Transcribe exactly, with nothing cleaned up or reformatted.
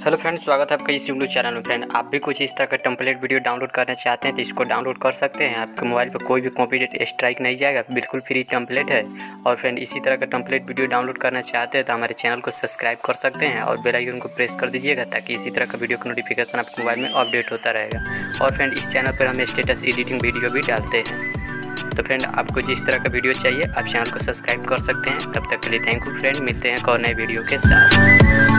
Hello friend, स्वागत है आपका इस यूट्यूब चैनल में। फ्रेंड, आप भी कुछ इस तरह का टेम्पलेट वीडियो डाउनलोड करना चाहते हैं तो इसको डाउनलोड कर सकते हैं। आपके मोबाइल पर कोई भी कॉपीराइट स्ट्राइक नहीं जाएगा, बिल्कुल फ्री टेम्पलेट है। और फ्रेंड, इसी तरह का टेम्पलेट वीडियो डाउनलोड करना चाहते हैं तो हमारे चैनल को सब्सक्राइब कर सकते हैं और बेल आइकन को प्रेस कर दीजिएगा ताकि इसी तरह का वीडियो का नोटिफिकेशन आपके मोबाइल में अपडेट होता रहेगा। और फ्रेंड, इस चैनल पर हम स्टेटस एडिटिंग वीडियो भी डालते हैं। तो फ्रेंड, आपको जिस तरह का वीडियो चाहिए आप चैनल को सब्सक्राइब कर सकते हैं। तब तक के लिए थैंक यू फ्रेंड, मिलते हैं एक और नए वीडियो के साथ।